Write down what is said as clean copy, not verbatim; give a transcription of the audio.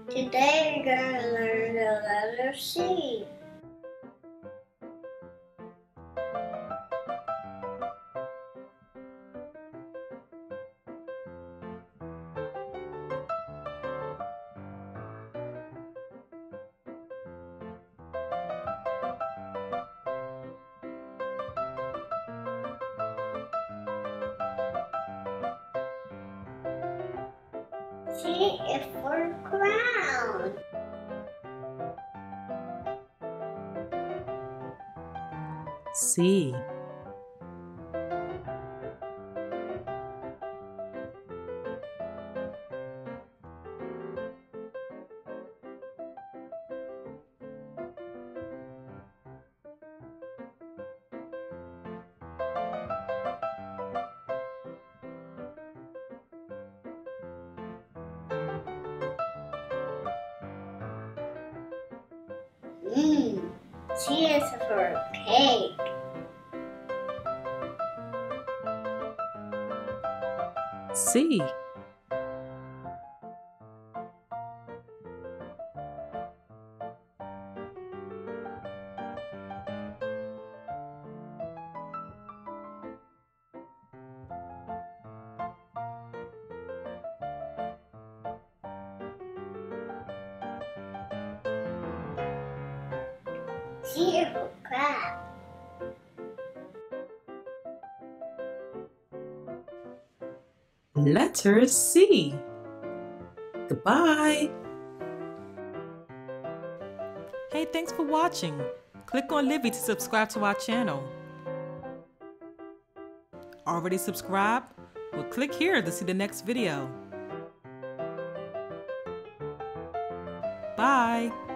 Today we're going to learn the letter C. C is for crown. C. C is for cake. C. C is for crab. Letter C. Goodbye. Hey, thanks for watching. Click on Livy to subscribe to our channel. Already subscribed? Well, click here to see the next video. Bye.